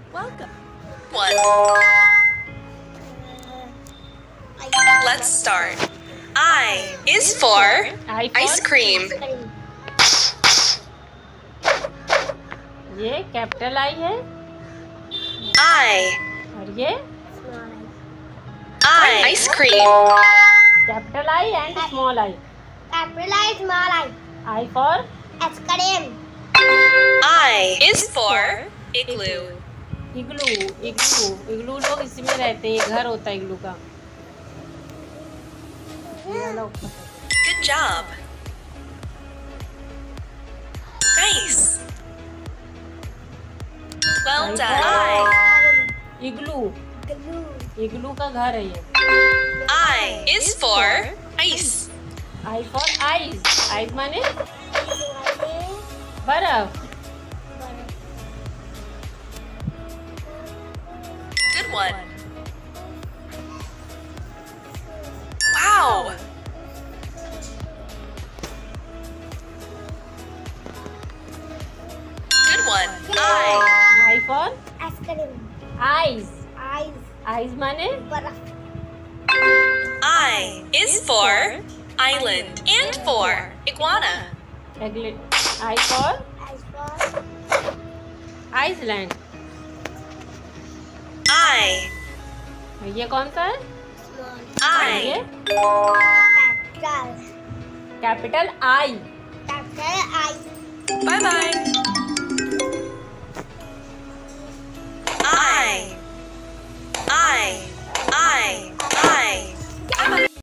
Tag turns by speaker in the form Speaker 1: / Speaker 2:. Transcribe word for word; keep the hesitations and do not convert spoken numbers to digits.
Speaker 1: Welcome.
Speaker 2: One. Let's start. I is for
Speaker 3: I for
Speaker 2: ice cream.
Speaker 3: ये capital I है
Speaker 2: I.
Speaker 3: और ये
Speaker 2: I. Ice cream.
Speaker 3: Capital I and small I.
Speaker 4: Capital I, small I.
Speaker 3: I for
Speaker 4: Ice cream.
Speaker 2: I is for igloo.
Speaker 3: Igloo. Igloo igloo लोग इसी में रहते हैं. घर होता है इग्लू का.
Speaker 2: Good job. Nice. Well done.
Speaker 3: इग्लू. इग्लू का घर है ये.
Speaker 2: I is for ice.
Speaker 3: I for ice. Ice माने बर्फ.
Speaker 2: Good one. Wow. Good one. I.
Speaker 3: I for
Speaker 4: Ice cream.
Speaker 3: eyes.
Speaker 4: Eyes.
Speaker 3: Eyes माने
Speaker 4: बर्फ.
Speaker 2: I is for island and for iguana.
Speaker 3: Eglet. I for
Speaker 4: Ice for
Speaker 3: Iceland.
Speaker 2: I.
Speaker 3: ये कौन सा है?
Speaker 2: I.
Speaker 3: ये
Speaker 4: capital.
Speaker 3: Capital I.
Speaker 4: Capital I.
Speaker 2: Bye bye. I. I. I.